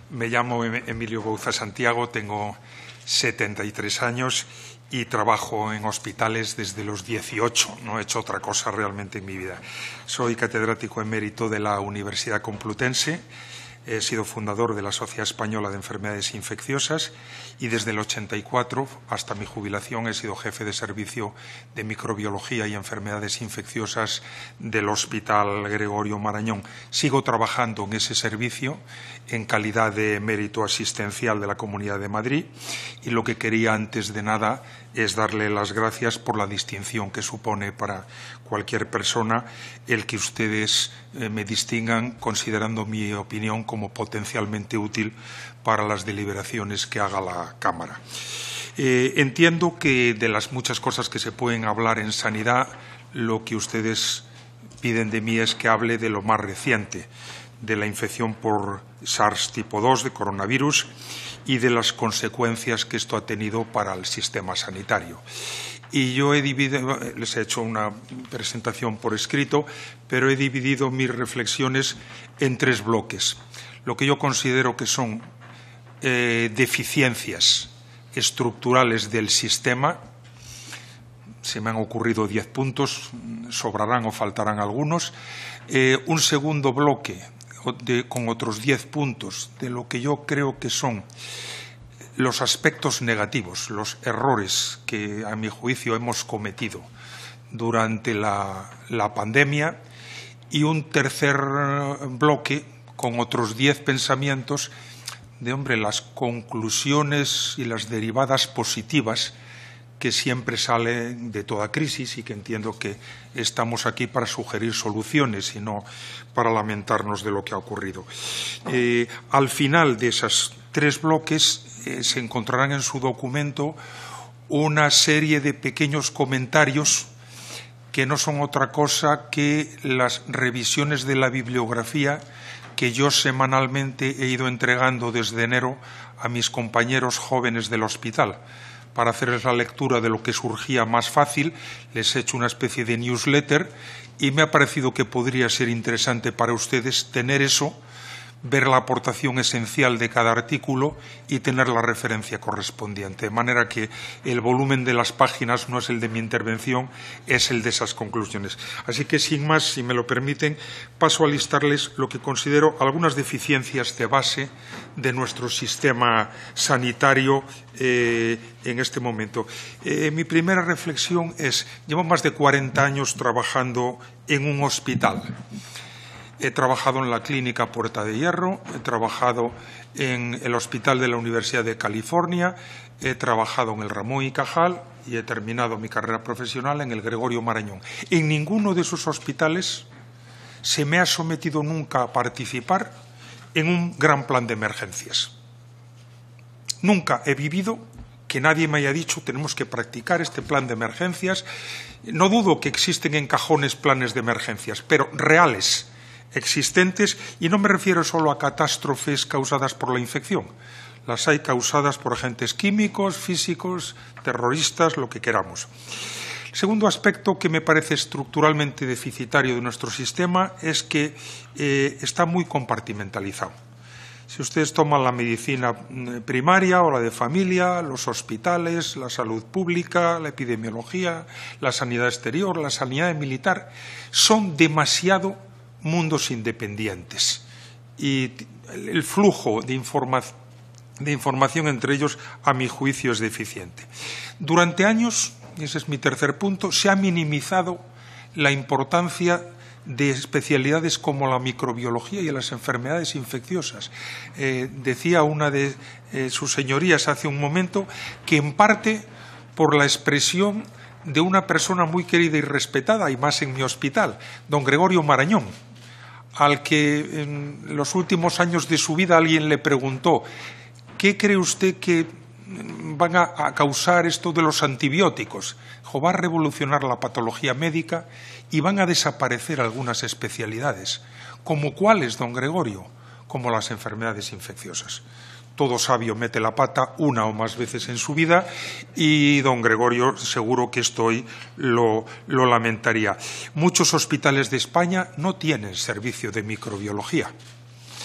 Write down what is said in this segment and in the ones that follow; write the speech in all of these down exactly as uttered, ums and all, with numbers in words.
Me llamo Emilio Bouza Santiago, tengo setenta y tres años y trabajo en hospitales desde los dieciocho. No he hecho otra cosa realmente en mi vida. Soy catedrático emérito de la Universidad Complutense. He sido fundador de la Sociedad Española de Enfermedades Infecciosas y desde el ochenta y cuatro hasta mi jubilación he sido jefe de servicio de microbiología y enfermedades infecciosas del Hospital Gregorio Marañón. Sigo trabajando en ese servicio en calidad de emérito asistencial de la Comunidad de Madrid y lo que quería antes de nada es darle las gracias por la distinción que supone para cualquier persona el que ustedes eh, me distingan considerando mi opinión como potencialmente útil para las deliberaciones que haga la Cámara. Eh, entiendo que de las muchas cosas que se pueden hablar en sanidad, lo que ustedes piden de mí es que hable de lo más reciente, de la infección por SARS tipo dos, de coronavirus, y de las consecuencias que esto ha tenido para el sistema sanitario. Y yo he dividido, les he hecho una presentación por escrito, pero he dividido mis reflexiones en tres bloques. Lo que yo considero que son eh, deficiencias estructurales del sistema. Se me han ocurrido diez puntos, sobrarán o faltarán algunos. Eh, un segundo bloque de, con otros diez puntos de lo que yo creo que son los aspectos negativos, los errores que, a mi juicio, hemos cometido durante la, la pandemia, y un tercer bloque con otros diez pensamientos de, hombre, las conclusiones y las derivadas positivas que siempre salen de toda crisis y que entiendo que estamos aquí para sugerir soluciones y no para lamentarnos de lo que ha ocurrido. Eh, al final de esos tres bloques eh, se encontrarán en su documento una serie de pequeños comentarios que no son otra cosa que las revisiones de la bibliografía que yo semanalmente he ido entregando desde enero a mis compañeros jóvenes del hospital. Para hacerles la lectura de lo que surgía más fácil, les he hecho una especie de newsletter y me ha parecido que podría ser interesante para ustedes tener eso, ver la aportación esencial de cada artículo y tener la referencia correspondiente. De manera que el volumen de las páginas no es el de mi intervención, es el de esas conclusiones. Así que, sin más, si me lo permiten, paso a listarles lo que considero algunas deficiencias de base de nuestro sistema sanitario eh, en este momento. Eh, mi primera reflexión es, llevo más de cuarenta años trabajando en un hospital. He trabajado en la Clínica Puerta de Hierro, he trabajado en el Hospital de la Universidad de California, he trabajado en el Ramón y Cajal y he terminado mi carrera profesional en el Gregorio Marañón. En ninguno de esos hospitales se me ha sometido nunca a participar en un gran plan de emergencias. Nunca he vivido que nadie me haya dicho tenemos que practicar este plan de emergencias. No dudo que existen en cajones planes de emergencias, pero reales, existentes, y no me refiero solo a catástrofes causadas por la infección. Las hay causadas por agentes químicos, físicos, terroristas, lo que queramos. El segundo aspecto que me parece estructuralmente deficitario de nuestro sistema es que eh, está muy compartimentalizado. Si ustedes toman la medicina primaria o la de familia, los hospitales, la salud pública, la epidemiología, la sanidad exterior, la sanidad militar, son demasiado mundos independientes y el flujo de, informa de información entre ellos, a mi juicio, es deficiente. Durante años, y ese es mi tercer punto, se ha minimizado la importancia de especialidades como la microbiología y las enfermedades infecciosas. Eh, decía una de eh, sus señorías hace un momento que en parte por la expresión de una persona muy querida y respetada, y más en mi hospital, don Gregorio Marañón, al que en los últimos años de su vida alguien le preguntó ¿qué cree usted que van a, a causar esto de los antibióticos? Dijo, va a revolucionar la patología médica y van a desaparecer algunas especialidades. ¿Como cuáles, don Gregorio? Como las enfermedades infecciosas. Todo sabio mete la pata una o más veces en su vida y don Gregorio seguro que esto hoy lo, lo lamentaría. Muchos hospitales de España no tienen servicio de microbiología.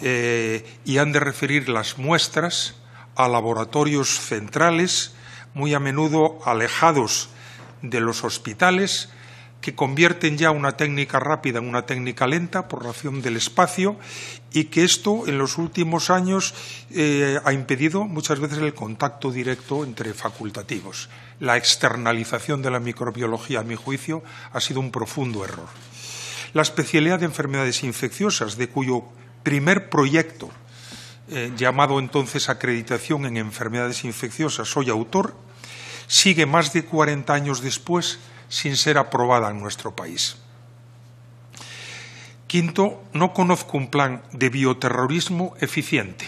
eh, y han de referir las muestras a laboratorios centrales, muy a menudo alejados de los hospitales, que convierten ya una técnica rápida en una técnica lenta por razón del espacio, y que esto en los últimos años eh, ha impedido muchas veces el contacto directo entre facultativos. La externalización de la microbiología, a mi juicio, ha sido un profundo error. La especialidad de enfermedades infecciosas, de cuyo primer proyecto, eh, llamado entonces acreditación en enfermedades infecciosas, soy autor, sigue más de cuarenta años después sin ser aprobada en nuestro país. Quinto, no conozco un plan de bioterrorismo eficiente.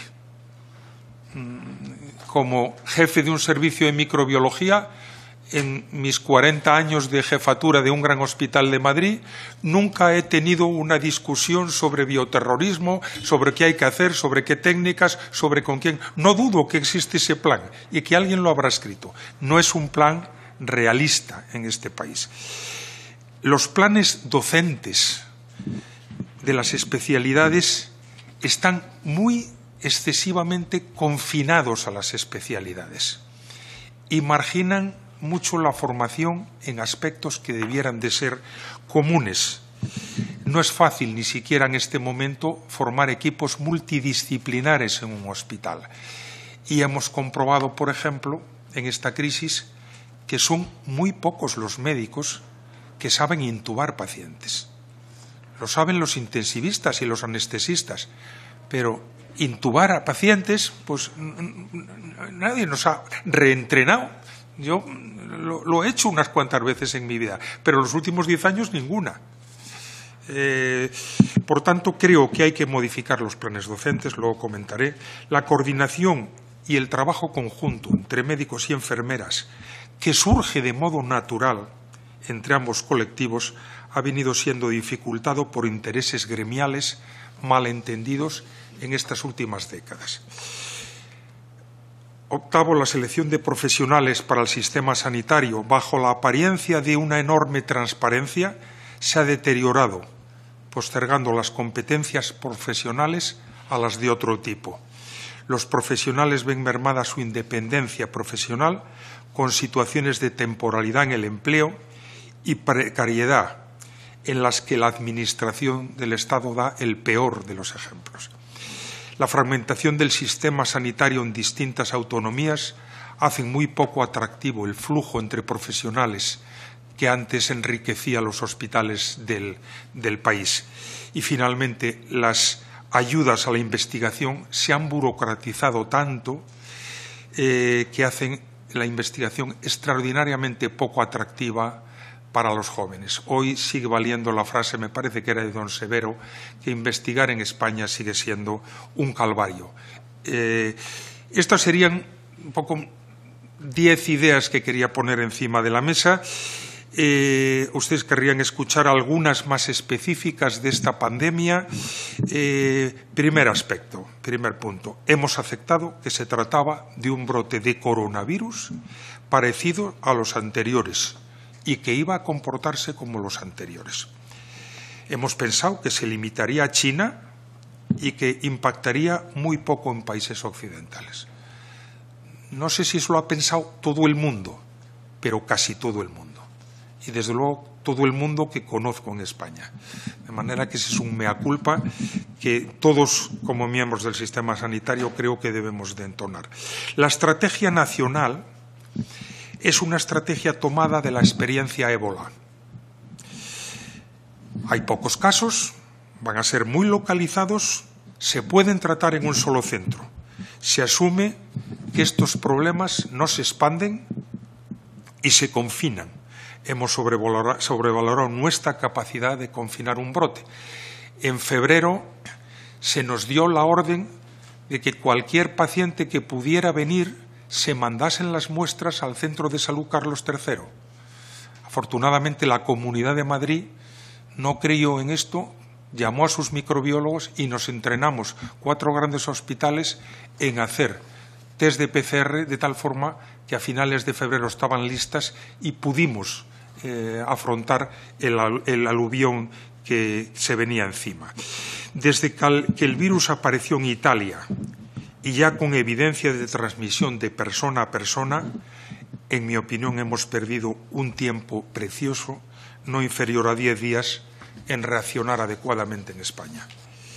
Como jefe de un servicio de microbiología, en mis cuarenta años de jefatura de un gran hospital de Madrid, nunca he tenido una discusión sobre bioterrorismo, sobre qué hay que hacer, sobre qué técnicas, sobre con quién. No dudo que existe ese plan y que alguien lo habrá escrito. No es un plan realista en este país. Los planes docentes de las especialidades están muy excesivamente confinados a las especialidades y marginan mucho la formación en aspectos que debieran de ser comunes. No es fácil ni siquiera en este momento formar equipos multidisciplinares en un hospital. Y hemos comprobado, por ejemplo, en esta crisis, que son muy pocos los médicos que saben intubar pacientes. Lo saben los intensivistas y los anestesistas, pero intubar a pacientes, pues nadie nos ha reentrenado. Yo lo, lo he hecho unas cuantas veces en mi vida, pero en los últimos diez años ninguna. Eh, por tanto, creo que hay que modificar los planes docentes, luego comentaré. La coordinación y el trabajo conjunto entre médicos y enfermeras, que surge de modo natural entre ambos colectivos, ha venido siendo dificultado por intereses gremiales malentendidos en estas últimas décadas. Octavo, la selección de profesionales para el sistema sanitario, bajo la apariencia de una enorme transparencia, se ha deteriorado, postergando las competencias profesionales a las de otro tipo. Los profesionales ven mermada su independencia profesional con situaciones de temporalidad en el empleo y precariedad en las que la Administración del Estado da el peor de los ejemplos. La fragmentación del sistema sanitario en distintas autonomías hace muy poco atractivo el flujo entre profesionales que antes enriquecía los hospitales del, del país. Y finalmente, las ayudas a la investigación se han burocratizado tanto eh, que hacen la investigación extraordinariamente poco atractiva para los jóvenes. Hoy sigue valiendo la frase, me parece que era de don Severo, que investigar en España sigue siendo un calvario. Eh, estas serían un poco diez ideas que quería poner encima de la mesa. Eh, ustedes querrían escuchar algunas más específicas de esta pandemia. Eh, primer aspecto, primer punto. Hemos aceptado que se trataba de un brote de coronavirus parecido a los anteriores y que iba a comportarse como los anteriores. Hemos pensado que se limitaría a China y que impactaría muy poco en países occidentales. No sé si eso lo ha pensado todo el mundo, pero casi todo el mundo. Y desde luego todo el mundo que conozco en España. De manera que ese es un mea culpa que todos, como miembros del sistema sanitario, creo que debemos de entonar. La estrategia nacional es una estrategia tomada de la experiencia ébola. Hay pocos casos, van a ser muy localizados, se pueden tratar en un solo centro. Se asume que estos problemas no se expanden y se confinan. Hemos sobrevalorado, sobrevalorado nuestra capacidad de confinar un brote. En febrero se nos dio la orden de que cualquier paciente que pudiera venir se mandasen las muestras al Centro de Salud Carlos tercero. Afortunadamente, la Comunidad de Madrid no creyó en esto, llamó a sus microbiólogos y nos entrenamos cuatro grandes hospitales en hacer test de P C R de tal forma que a finales de febrero estaban listas y pudimos eh, afrontar el, el aluvión que se venía encima. Desde que el virus apareció en Italia y ya con evidencia de transmisión de persona a persona, en mi opinión hemos perdido un tiempo precioso, no inferior a diez días, en reaccionar adecuadamente en España.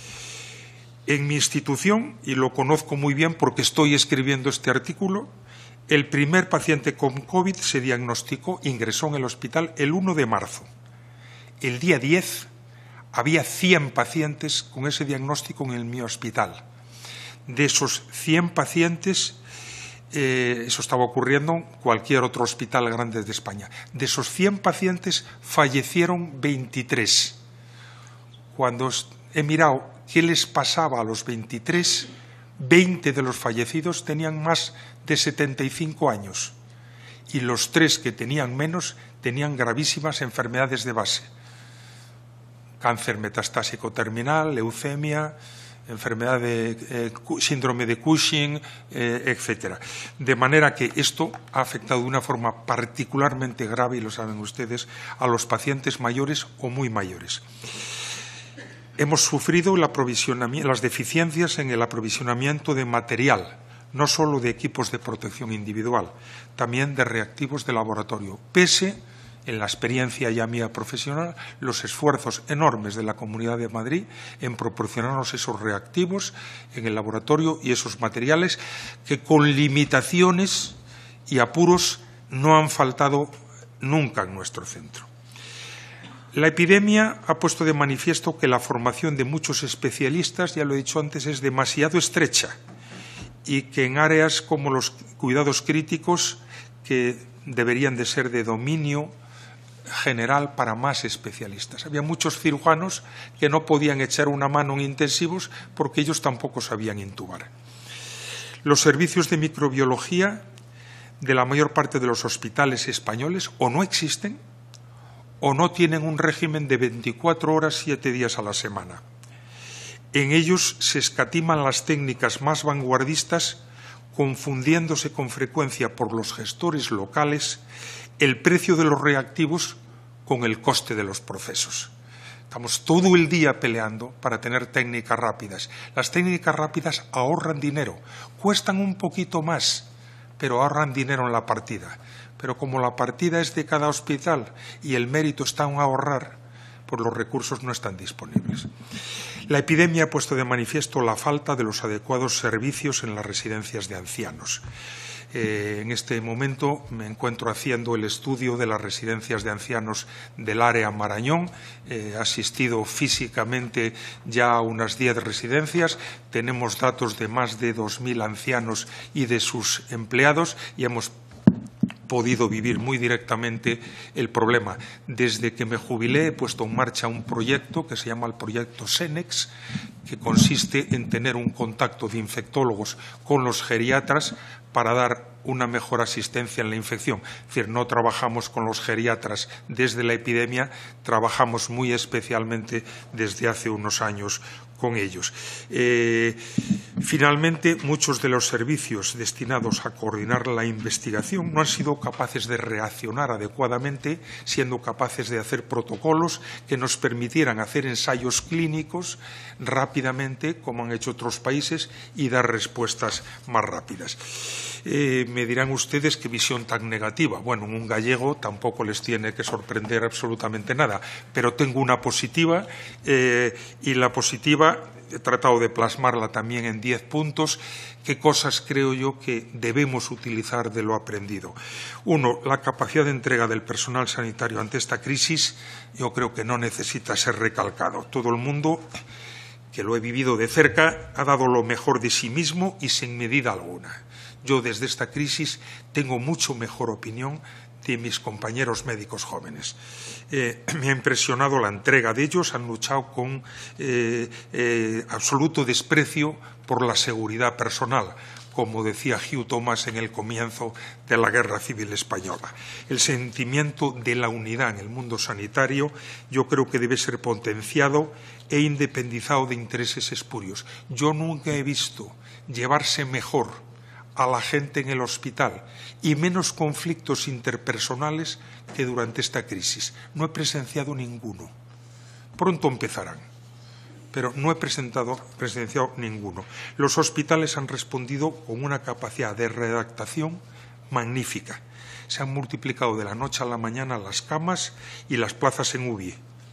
En mi institución, y lo conozco muy bien porque estoy escribiendo este artículo, el primer paciente con COVID se diagnosticó, ingresó en el hospital el uno de marzo. El día diez había cien pacientes con ese diagnóstico en mi hospital. De esos cien pacientes, eh, eso estaba ocurriendo en cualquier otro hospital grande de España. De esos cien pacientes fallecieron veintitrés. Cuando he mirado qué les pasaba a los veintitrés, veinte de los fallecidos tenían más de setenta y cinco años y los tres que tenían menos tenían gravísimas enfermedades de base. Cáncer metastásico terminal, leucemia, enfermedad de eh, síndrome de Cushing, eh, etcétera. De manera que esto ha afectado de una forma particularmente grave, y lo saben ustedes, a los pacientes mayores o muy mayores. Hemos sufrido el las deficiencias en el aprovisionamiento de material, no solo de equipos de protección individual, también de reactivos de laboratorio, pese, en la experiencia ya mía profesional, los esfuerzos enormes de la Comunidad de Madrid en proporcionarnos esos reactivos en el laboratorio y esos materiales que con limitaciones y apuros no han faltado nunca en nuestro centro. La epidemia ha puesto de manifiesto que la formación de muchos especialistas, ya lo he dicho antes, es demasiado estrecha y que en áreas como los cuidados críticos, que deberían de ser de dominio general para más especialistas. Había muchos cirujanos que no podían echar una mano en intensivos porque ellos tampoco sabían intubar. Los servicios de microbiología de la mayor parte de los hospitales españoles o no existen o no tienen un régimen de veinticuatro horas, siete días a la semana. En ellos se escatiman las técnicas más vanguardistas, confundiéndose con frecuencia por los gestores locales el precio de los reactivos con el coste de los procesos. Estamos todo el día peleando para tener técnicas rápidas. Las técnicas rápidas ahorran dinero, cuestan un poquito más, pero ahorran dinero en la partida. Pero como la partida es de cada hospital y el mérito está en ahorrar, pues los recursos no están disponibles. La epidemia ha puesto de manifiesto la falta de los adecuados servicios en las residencias de ancianos. Eh, en este momento me encuentro haciendo el estudio de las residencias de ancianos del área Marañón. He asistido físicamente ya a unas diez residencias. Tenemos datos de más de dos mil ancianos y de sus empleados y hemos podido vivir muy directamente el problema. Desde que me jubilé he puesto en marcha un proyecto que se llama el proyecto SENEX, que consiste en tener un contacto de infectólogos con los geriatras para dar una mejor asistencia en la infección. Es decir, no trabajamos con los geriatras desde la epidemia, trabajamos muy especialmente desde hace unos años con ellos. Eh, finalmente, muchos de los servicios destinados a coordinar la investigación no han sido capaces de reaccionar adecuadamente, siendo capaces de hacer protocolos que nos permitieran hacer ensayos clínicos rápidamente, como han hecho otros países, y dar respuestas más rápidas. Eh, me dirán ustedes qué visión tan negativa. Bueno, en un gallego tampoco les tiene que sorprender absolutamente nada, pero tengo una positiva eh, y la positiva he tratado de plasmarla también en diez puntos. ¿Qué cosas creo yo que debemos utilizar de lo aprendido? Uno, la capacidad de entrega del personal sanitario ante esta crisis yo creo que no necesita ser recalcado. Todo el mundo que lo he vivido de cerca ha dado lo mejor de sí mismo y sin medida alguna. Yo desde esta crisis tengo mucho mejor opinión de mis compañeros médicos jóvenes. Eh, me ha impresionado la entrega de ellos, han luchado con eh, eh, absoluto desprecio por la seguridad personal, como decía Hugh Thomas en el comienzo de la Guerra Civil Española. El sentimiento de la unidad en el mundo sanitario yo creo que debe ser potenciado e independizado de intereses espurios. Yo nunca he visto llevarse mejor a la gente en el hospital y menos conflictos interpersonales que durante esta crisis. No he presenciado ninguno. Pronto empezarán, pero no he presentado, presenciado ninguno. Los hospitales han respondido con una capacidad de redactación magnífica. Se han multiplicado de la noche a la mañana las camas y las plazas en U B I.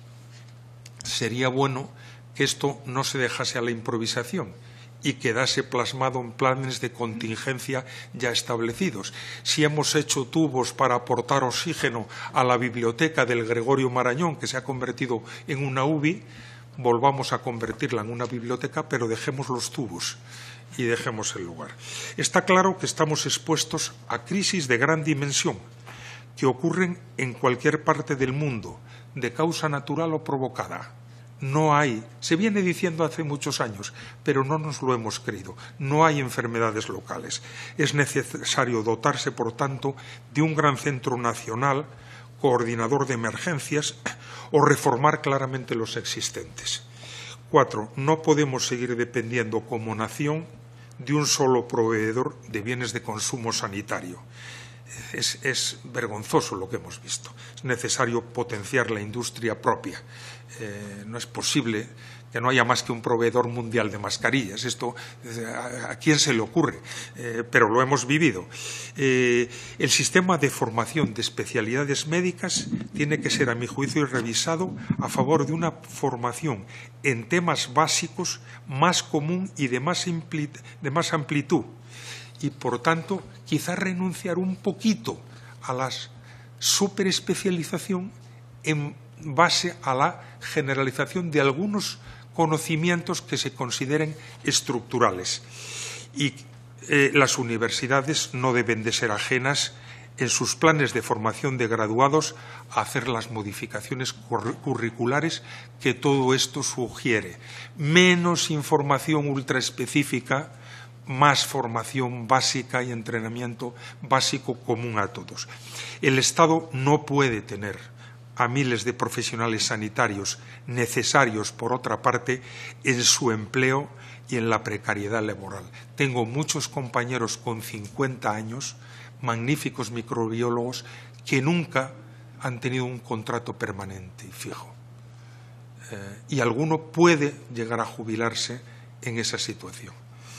Sería bueno que esto no se dejase a la improvisación y quedase plasmado en planes de contingencia ya establecidos. Si hemos hecho tubos para aportar oxígeno a la biblioteca del Gregorio Marañón, que se ha convertido en una U B I, volvamos a convertirla en una biblioteca, pero dejemos los tubos y dejemos el lugar. Está claro que estamos expuestos a crisis de gran dimensión que ocurren en cualquier parte del mundo, de causa natural o provocada. No hay, se viene diciendo hace muchos años, pero no nos lo hemos creído, no hay enfermedades locales. Es necesario dotarse, por tanto, de un gran centro nacional, coordinador de emergencias, o reformar claramente los existentes. Cuatro, no podemos seguir dependiendo como nación de un solo proveedor de bienes de consumo sanitario. Es, es vergonzoso lo que hemos visto. Es necesario potenciar la industria propia. Eh, no es posible que no haya más que un proveedor mundial de mascarillas. Esto, ¿a, a quién se le ocurre? Eh, pero lo hemos vivido. Eh, el sistema de formación de especialidades médicas tiene que ser, a mi juicio, revisado a favor de una formación en temas básicos más común y de más, de más amplitud. Y, por tanto, quizás renunciar un poquito a la superespecialización en base a la generalización de algunos conocimientos que se consideren estructurales. Y eh, las universidades no deben de ser ajenas en sus planes de formación de graduados a hacer las modificaciones curriculares que todo esto sugiere. Menos información ultraespecífica, más formación básica y entrenamiento básico común a todos. El Estado no puede tener a miles de profesionales sanitarios necesarios, por otra parte, en su empleo y en la precariedad laboral. Tengo muchos compañeros con cincuenta años, magníficos microbiólogos, que nunca han tenido un contrato permanente y fijo. Eh, y alguno puede llegar a jubilarse en esa situación.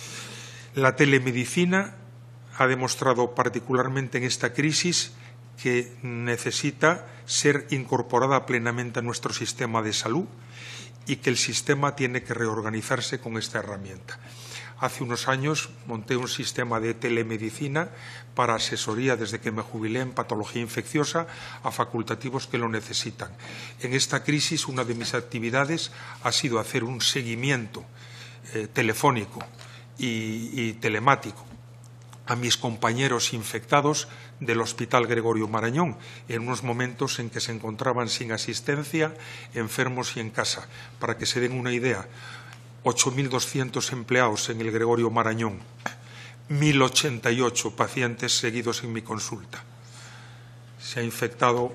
La telemedicina ha demostrado particularmente en esta crisis que necesita ser incorporada plenamente a nuestro sistema de salud y que el sistema tiene que reorganizarse con esta herramienta. Hace unos años monté un sistema de telemedicina para asesoría desde que me jubilé en patología infecciosa a facultativos que lo necesitan. En esta crisis una de mis actividades ha sido hacer un seguimiento eh, telefónico y, y telemático a mis compañeros infectados del Hospital Gregorio Marañón, en unos momentos en que se encontraban sin asistencia, enfermos y en casa. Para que se den una idea, ocho mil doscientos empleados en el Gregorio Marañón, mil ochenta y ocho pacientes seguidos en mi consulta. Se ha infectado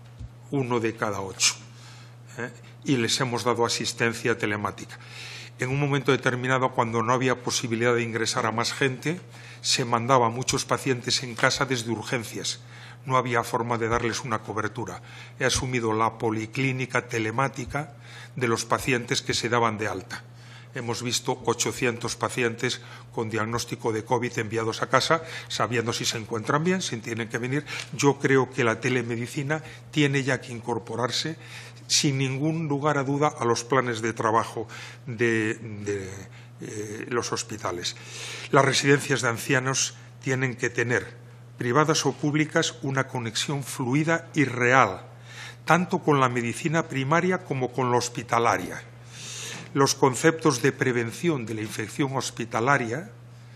uno de cada ocho, ¿eh? y les hemos dado asistencia telemática. En un momento determinado, cuando no había posibilidad de ingresar a más gente, se mandaba a muchos pacientes en casa desde urgencias. No había forma de darles una cobertura. He asumido la policlínica telemática de los pacientes que se daban de alta. Hemos visto ochocientos pacientes con diagnóstico de COVID enviados a casa, sabiendo si se encuentran bien, si tienen que venir. Yo creo que la telemedicina tiene ya que incorporarse sin ningún lugar a duda a los planes de trabajo de, de eh, los hospitales. Las residencias de ancianos tienen que tener, privadas o públicas, una conexión fluida y real, tanto con la medicina primaria como con la hospitalaria. Los conceptos de prevención de la infección hospitalaria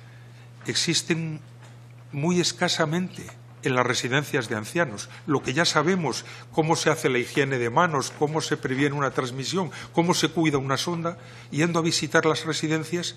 existen muy escasamente en las residencias de ancianos. Lo que ya sabemos, cómo se hace la higiene de manos, cómo se previene una transmisión, cómo se cuida una sonda, yendo a visitar las residencias,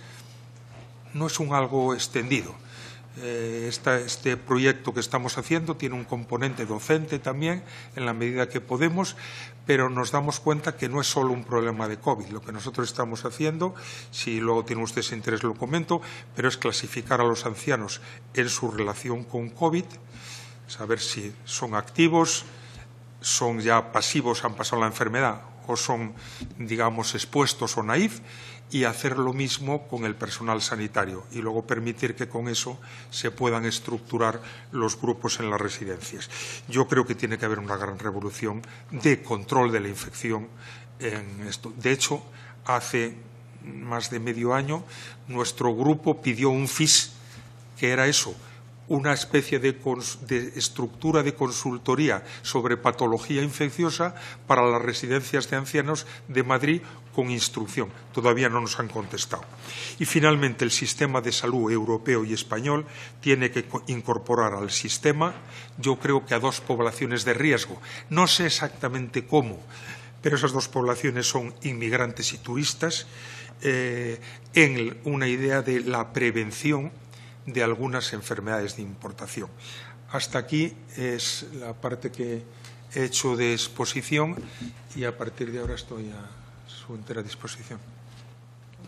no es un algo extendido. Eh, esta, este proyecto que estamos haciendo tiene un componente docente también, en la medida que podemos, pero nos damos cuenta que no es solo un problema de COVID. Lo que nosotros estamos haciendo, si luego tiene usted ese interés lo comento, pero es clasificar a los ancianos en su relación con COVID, saber si son activos, son ya pasivos, han pasado la enfermedad o son, digamos, expuestos o naif, y hacer lo mismo con el personal sanitario y luego permitir que con eso se puedan estructurar los grupos en las residencias. Yo creo que tiene que haber una gran revolución de control de la infección en esto. De hecho, hace más de medio año nuestro grupo pidió un F I S, que era eso, una especie de, de estructura de consultoría sobre patología infecciosa para las residencias de ancianos de Madrid con instrucción. Todavía no nos han contestado. Y finalmente el sistema de salud europeo y español tiene que incorporar al sistema, yo creo que a dos poblaciones de riesgo. No sé exactamente cómo, pero esas dos poblaciones son inmigrantes y turistas, eh, en una idea de la prevención de algunas enfermedades de importación. Hasta aquí es la parte que he hecho de exposición y a partir de ahora estoy a su entera disposición.